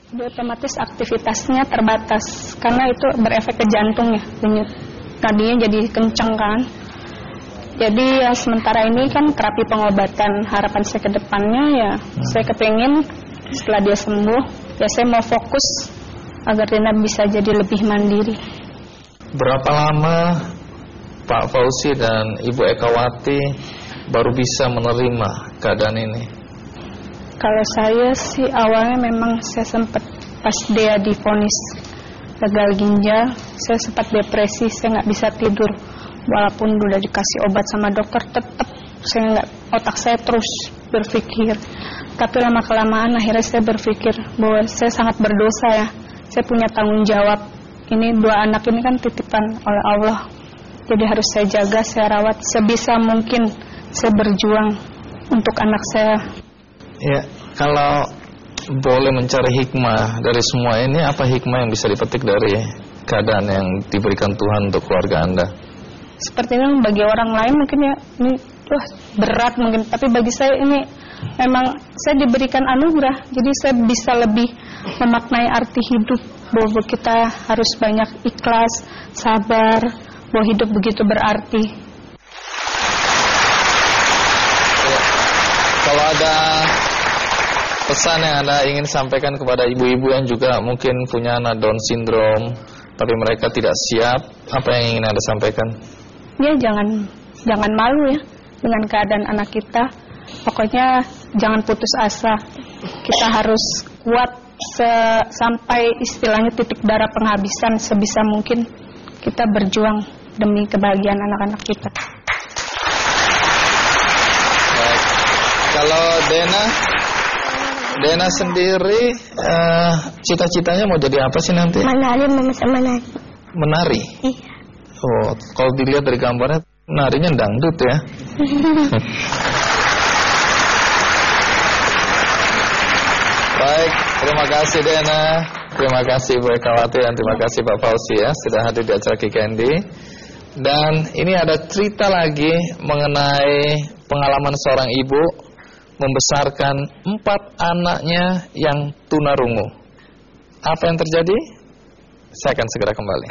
Dia otomatis aktivitasnya terbatas karena itu berefek ke jantung ya, denyut nadinya jadi kencang kan. Jadi ya sementara ini kan terapi pengobatan, harapan saya ke depannya ya saya kepingin setelah dia sembuh ya saya mau fokus agar Dena bisa jadi lebih mandiri. Berapa lama Pak Fauzi dan Ibu Ekawati baru bisa menerima keadaan ini? Kalau saya sih awalnya memang saya sempat pas dia divonis gagal ginjal, saya sempat depresi, saya nggak bisa tidur. Walaupun udah dikasih obat sama dokter, tetap otak saya terus berpikir. Tapi lama-kelamaan akhirnya saya berpikir bahwa saya sangat berdosa ya. Saya punya tanggung jawab. Ini 2 anak ini kan titipan oleh Allah. Jadi harus saya jaga, saya rawat. Sebisa mungkin saya berjuang untuk anak saya. Ya, kalau boleh mencari hikmah dari semua ini, apa hikmah yang bisa dipetik dari keadaan yang diberikan Tuhan untuk keluarga Anda? Sepertinya bagi orang lain mungkin ya ini berat mungkin, tapi bagi saya ini memang saya diberikan anugerah, jadi saya bisa lebih memaknai arti hidup, bahwa kita harus banyak ikhlas, sabar, bahwa hidup begitu berarti. Ya, kalau ada pesan yang Anda ingin sampaikan kepada ibu-ibu yang juga mungkin punya anak Down syndrome tapi mereka tidak siap, apa yang ingin Anda sampaikan? Ya jangan malu ya dengan keadaan anak kita. Pokoknya jangan putus asa. Kita harus kuat sampai istilahnya titik darah penghabisan. Sebisa mungkin kita berjuang demi kebahagiaan anak-anak kita. Baik. Kalau Dena sendiri cita-citanya mau jadi apa sih nanti? Menari, menari. Menari? Iya. Oh, kalau dilihat dari gambarnya narinya dangdut ya. Baik, terima kasih Dena, terima kasih Bu Ekawati dan terima kasih Pak Fauzi ya sudah hadir di acara Kikendi. Dan ini ada cerita lagi mengenai pengalaman seorang ibu membesarkan 4 anaknya yang tunarungu. Apa yang terjadi? Saya akan segera kembali.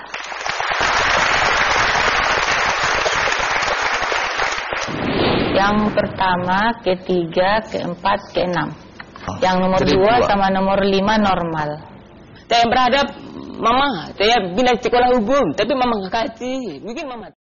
Yang pertama, ketiga, keempat, keenam. Yang nomor 2 sama nomor 5 normal. Saya berhadap mama, saya pindah sekolah umum, tapi mama nggak kasih. Mungkin mama